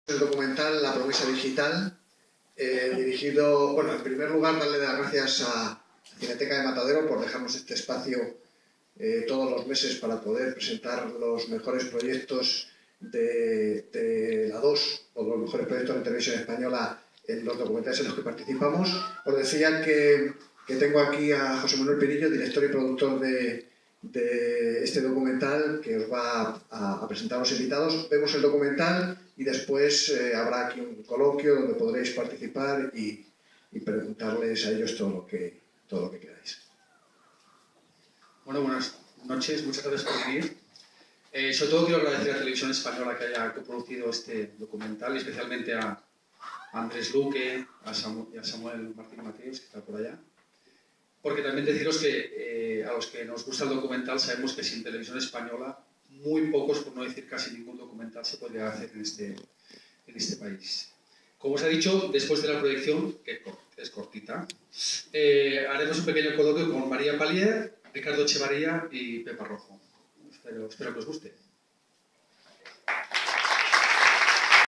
El documental La promesa digital, dirigido, bueno, en primer lugar darle las gracias a Cineteca de Matadero por dejarnos este espacio todos los meses para poder presentar los mejores proyectos de la 2 o los mejores proyectos de televisión española en los documentales en los que participamos. Os decía que tengo aquí a José Manuel Pirillo, director y productor de este documental, que os va a presentar a los invitados. Vemos el documental y después habrá aquí un coloquio donde podréis participar y preguntarles a ellos todo lo que queráis. Bueno, buenas noches, muchas gracias por venir. Sobre todo quiero agradecer a Televisión Española que haya coproducido este documental, y especialmente a Andrés Luque, a Samuel Martín Mateos, que está por allá. Porque también deciros que a los que nos gusta el documental sabemos que sin Televisión Española muy pocos, por no decir casi ningún documental se podría hacer en este país. Como os he dicho, después de la proyección, que es cortita, haremos un pequeño coloquio con María Palier, Ricardo Echevarría y Pepa Rojo. Espero que os guste.